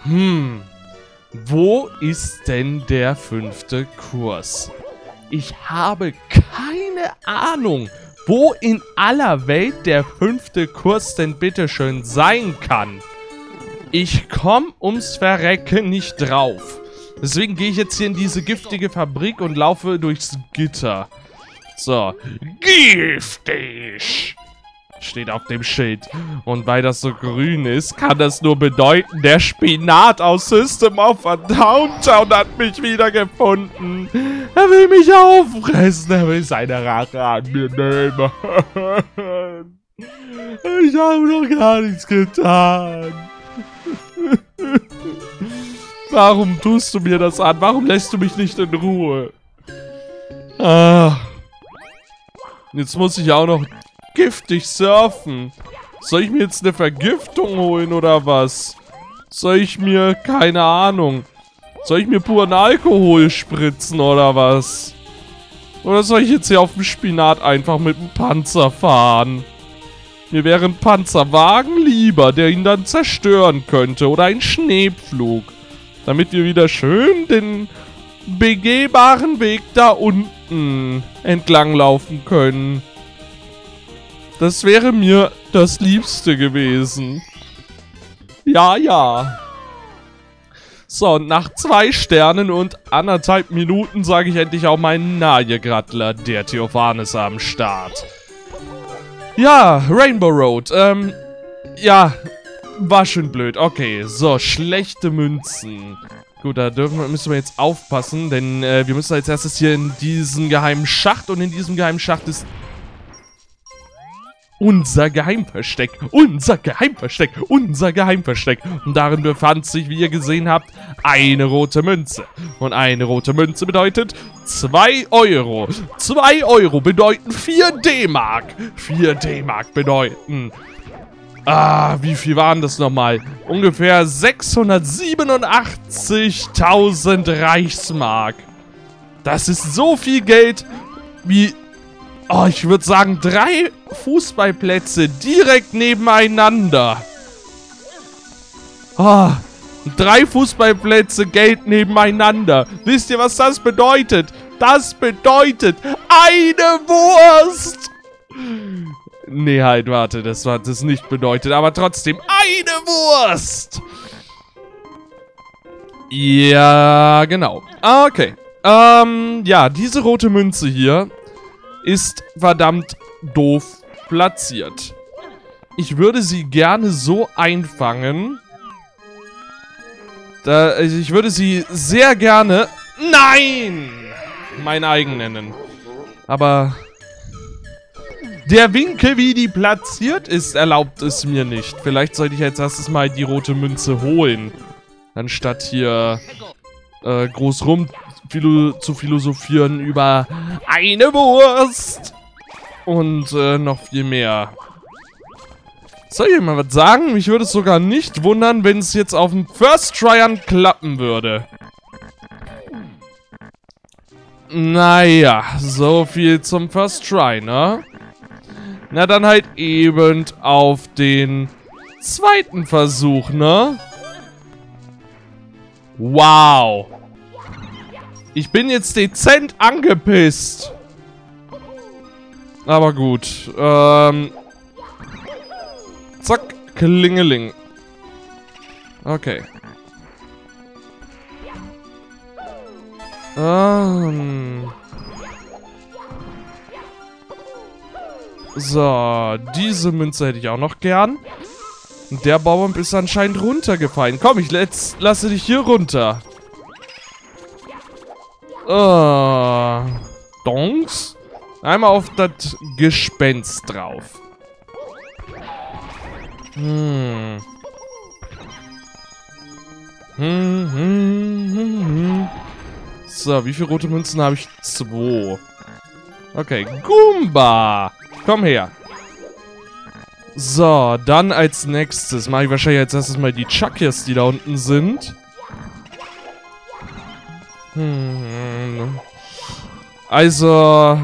Wo ist denn der 5. Kurs? Ich habe keine Ahnung, wo in aller Welt der 5. Kurs denn bitteschön sein kann. Ich komme ums Verrecken nicht drauf. Deswegen gehe ich jetzt hier in diese giftige Fabrik und laufe durchs Gitter. So. Giftig! Steht auf dem Schild. Und weil das so grün ist, kann das nur bedeuten, der Spinat aus System of a Downtown hat mich wieder gefunden. Er will mich auffressen. Er will seine Rache an mir nehmen. Ich habe noch gar nichts getan. Warum tust du mir das an? Warum lässt du mich nicht in Ruhe? Jetzt muss ich auch noch giftig surfen. Soll ich mir jetzt eine Vergiftung holen oder was? Soll ich mir, keine Ahnung, soll ich mir puren Alkohol spritzen oder was? Oder soll ich jetzt hier auf dem Spinat einfach mit dem Panzer fahren? Mir wäre ein Panzerwagen lieber, der ihn dann zerstören könnte. Oder ein Schneepflug. Damit wir wieder schön den begehbaren Weg da unten entlang laufen können. Das wäre mir das Liebste gewesen. Ja, ja. So, und nach 2 Sternen und 1,5 Minuten sage ich endlich auch meinen Nahegrattler, der Theophanes am Start. Ja, Rainbow Road. Ja, war schön blöd. Okay, so, schlechte Münzen. Gut, da müssen wir jetzt aufpassen, denn wir müssen als erstes hier in diesen geheimen Schacht. Und in diesem geheimen Schacht ist unser Geheimversteck, unser Geheimversteck, unser Geheimversteck. Und darin befand sich, wie ihr gesehen habt, eine rote Münze. Und eine rote Münze bedeutet 2 Euro. 2 Euro bedeuten 4 D-Mark. 4 D-Mark bedeuten... wie viel waren das nochmal? Ungefähr 687.000 Reichsmark. Das ist so viel Geld wie... Oh, ich würde sagen 3 Fußballplätze direkt nebeneinander. 3 Fußballplätze Geld nebeneinander. Wisst ihr, was das bedeutet? Das bedeutet eine Wurst. Nee, halt, warte, das hat das nicht bedeutet, aber trotzdem eine Wurst. Ja, genau. Okay. Ja, diese rote Münze hier ist verdammt doof platziert. Ich würde sie gerne so einfangen. Also ich würde sie sehr gerne... Nein! Mein eigen nennen. Aber... der Winkel, wie die platziert ist, erlaubt es mir nicht. Vielleicht sollte ich als erstes mal die rote Münze holen. Anstatt hier groß rum zu philosophieren über eine Wurst. Und noch viel mehr. Soll ich mal was sagen? Mich würde es sogar nicht wundern, wenn es jetzt auf dem First Try klappen würde. Naja, so viel zum First Try, ne? Na dann halt eben auf den 2. Versuch, ne? Wow. Ich bin jetzt dezent angepisst. Aber gut. Zack, Klingeling. Okay. So, diese Münze hätte ich auch noch gern. Und der Baum ist anscheinend runtergefallen. Komm, ich lasse dich hier runter. Donks. Einmal auf das Gespenst drauf. So, wie viele rote Münzen habe ich? 2. Okay, Goomba. Komm her. So, dann als nächstes mache ich wahrscheinlich als erstes mal die Chuckies, die da unten sind. Also,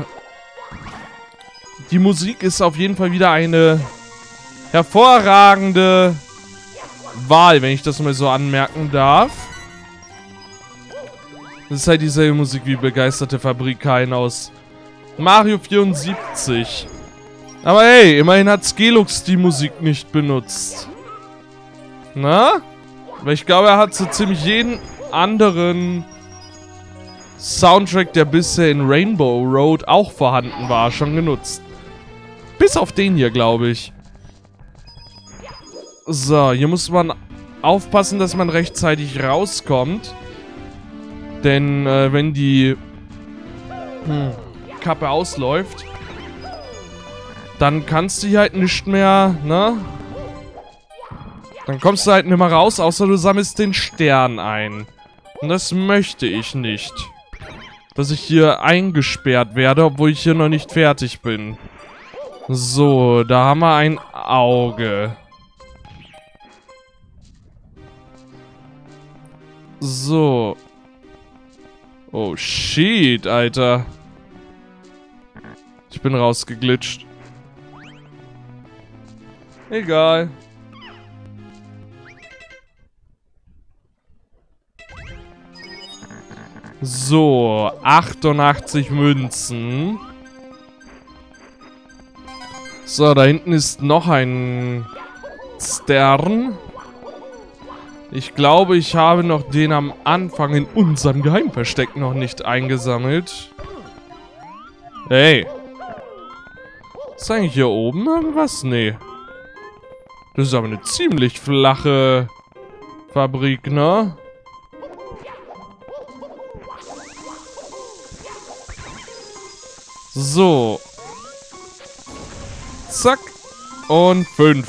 die Musik ist auf jeden Fall wieder eine hervorragende Wahl, wenn ich das mal so anmerken darf. Das ist halt dieselbe Musik wie Begeisterte Fabrikhain aus Mario 74. Aber hey, immerhin hat Skelux die Musik nicht benutzt. Na? Weil ich glaube, er hat so ziemlich jeden anderen Soundtrack, der bisher in Rainbow Road auch vorhanden war, schon genutzt. Bis auf den hier, glaube ich. So, hier muss man aufpassen, dass man rechtzeitig rauskommt. Denn wenn die Kappe ausläuft, dann kannst du hier halt nicht mehr, ne? Dann kommst du halt nicht mehr raus, außer du sammelst den Stern ein. Und das möchte ich nicht. Dass ich hier eingesperrt werde, obwohl ich hier noch nicht fertig bin. So, da haben wir ein Auge. So. Oh, shit, Alter. Ich bin rausgeglitscht. Egal. So, 88 Münzen. So, da hinten ist noch ein Stern. Ich glaube, ich habe noch den am Anfang in unserem Geheimversteck noch nicht eingesammelt. Hey. Ist eigentlich hier oben irgendwas? Nee. Das ist aber eine ziemlich flache Fabrik, ne? So. Zack. Und 5.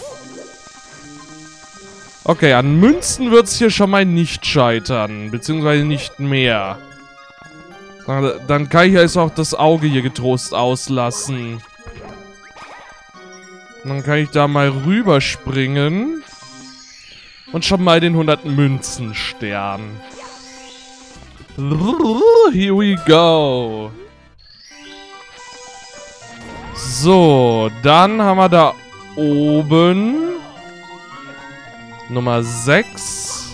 Okay, an Münzen wird es hier schon mal nicht scheitern. Beziehungsweise nicht mehr. Dann kann ich jetzt auch das Auge hier getrost auslassen. Dann kann ich da mal rüberspringen. Und schon mal den 100 Münzen-Stern. Here we go. So, dann haben wir da oben Nummer 6.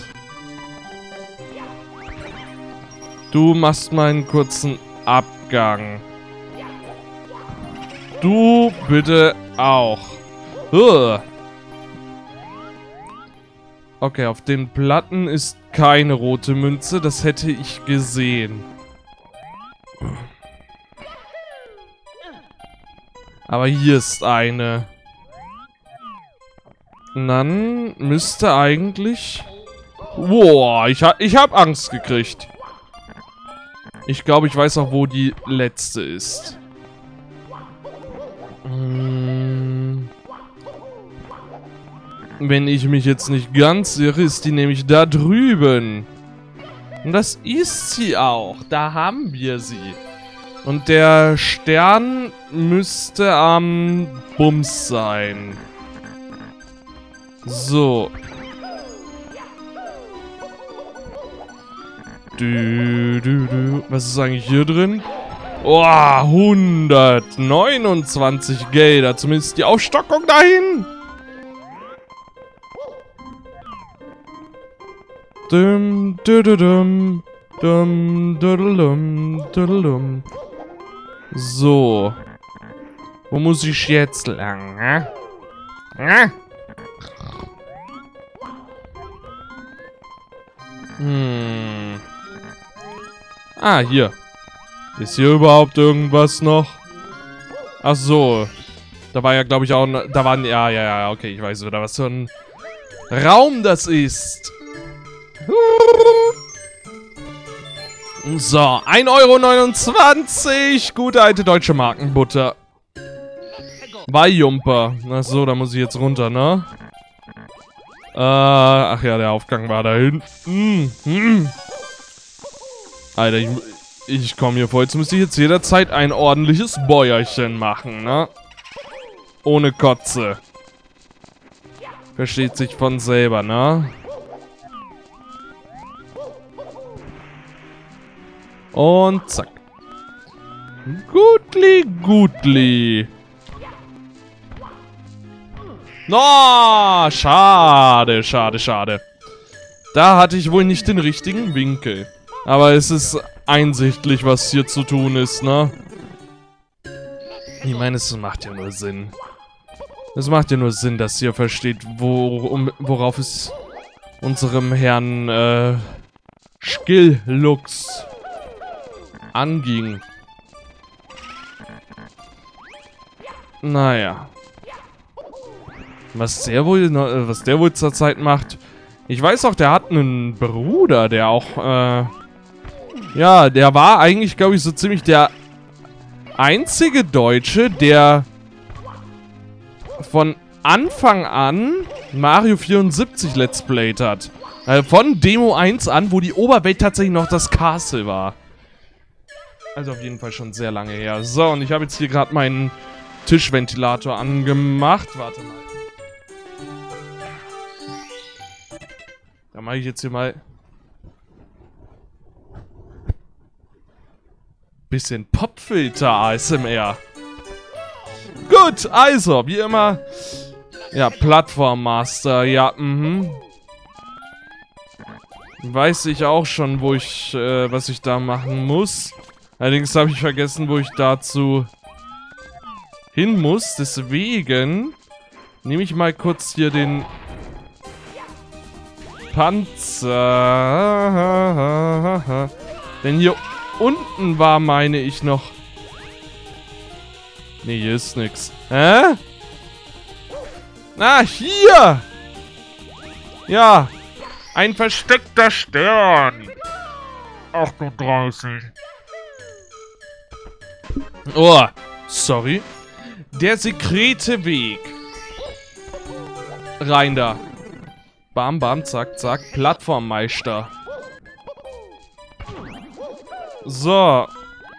Du machst mal einen kurzen Abgang. Du bitte auch. Okay, auf den Platten ist keine rote Münze. Das hätte ich gesehen. Aber hier ist eine. Und dann müsste eigentlich... Boah, ich hab Angst gekriegt. Ich glaube, ich weiß auch, wo die letzte ist. Wenn ich mich jetzt nicht ganz irre, ist die nämlich da drüben. Und das ist sie auch. Da haben wir sie. Und der Stern müsste am Bums sein. So. Was ist eigentlich hier drin? Oh, 129 Gelder. Zumindest die Aufstockung dahin. So. Wo muss ich jetzt lang? Ah, hier. Ist hier überhaupt irgendwas noch? Ach so. Da war ja, glaube ich, auch... Da waren... Ja, okay, ich weiß wieder, was für ein Raum das ist. So, 1,29 €. Gute alte deutsche Markenbutter. Weihjumper. Achso, da muss ich jetzt runter, ne? Ach ja, der Aufgang war da hinten. Alter, ich komme hier vor. Jetzt müsste ich jetzt jederzeit ein ordentliches Bäuerchen machen, ne? Ohne Kotze. Versteht sich von selber, ne? Und zack. Gutli, gutli. Oh, schade, schade, schade. Da hatte ich wohl nicht den richtigen Winkel. Aber es ist einsichtlich, was hier zu tun ist, ne? Ich meine, es macht ja nur Sinn. Es macht ja nur Sinn, dass ihr versteht, worauf es unserem Herrn, Skillux anging. Naja. Was der wohl zurzeit macht. Ich weiß auch, der hat einen Bruder, der auch, ja, der war eigentlich, glaube ich, so ziemlich der einzige Deutsche, der von Anfang an Mario 74 Let's Played hat. Von Demo 1 an, wo die Oberwelt tatsächlich noch das Castle war. Also auf jeden Fall schon sehr lange her. So, und ich habe jetzt hier gerade meinen Tischventilator angemacht. Warte mal. Da mache ich jetzt hier mal bisschen Popfilter ASMR. Gut, also, wie immer. Ja, Plattformmaster, ja, Weiß ich auch schon, wo ich, was ich da machen muss. Allerdings habe ich vergessen, wo ich dazu hin muss. Deswegen nehme ich mal kurz hier den Panzer. Denn hier unten war, meine ich, noch... Nee, hier ist nix. Hä? Ah, hier! Ja, ein versteckter Stern. 38. Oh, sorry. Der sekrete Weg. Rein da. Bam, bam, zack, zack. Plattformmeister. So.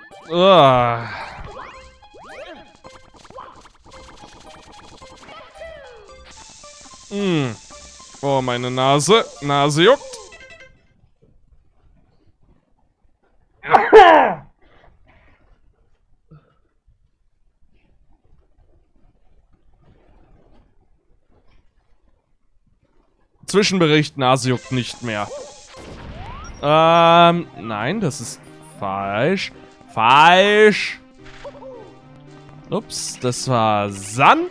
Oh, meine Nase. Nase juckt. Zwischenbericht, Nase juckt nicht mehr. Nein, das ist falsch. Falsch. Ups, das war Sand.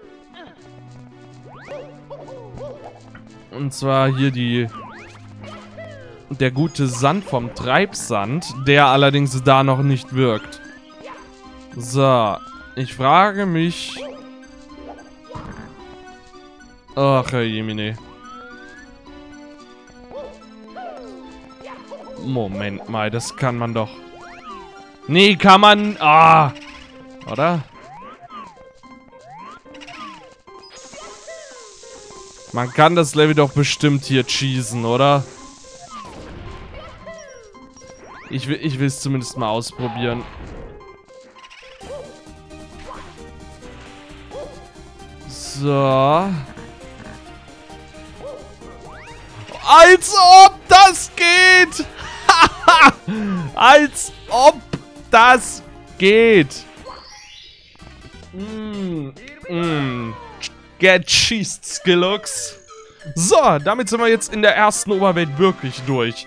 Und zwar hier der gute Sand vom Treibsand, der allerdings da noch nicht wirkt. So, ich frage mich... Ach, Herr Jemine. Moment mal, das kann man doch... Nee, kann man... Ah! Oder? Man kann das Level doch bestimmt hier cheesen, oder? Ich will es zumindest mal ausprobieren. So. Als ob das geht! Als ob das geht! Get cheesed, Skillux. So, damit sind wir jetzt in der ersten Oberwelt wirklich durch.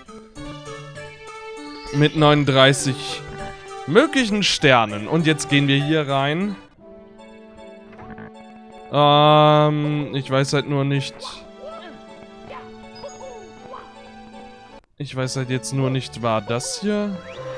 Mit 39 möglichen Sternen. Und jetzt gehen wir hier rein. Ich weiß halt nur nicht... Ich weiß halt jetzt nur nicht, war das hier?